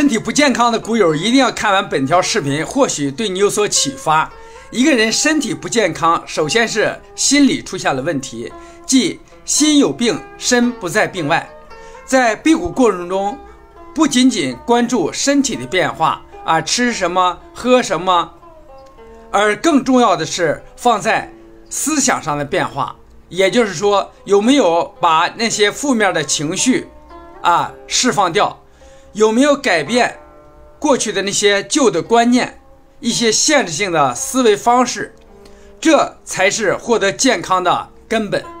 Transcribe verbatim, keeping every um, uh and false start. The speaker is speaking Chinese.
身体不健康的股友一定要看完本条视频，或许对你有所启发。一个人身体不健康，首先是心理出现了问题，即心有病，身不在病外。在辟谷过程中，不仅仅关注身体的变化啊，吃什么喝什么，而更重要的是放在思想上的变化，也就是说，有没有把那些负面的情绪啊释放掉，有没有改变过去的那些旧的观念，一些限制性的思维方式，这才是获得健康的根本。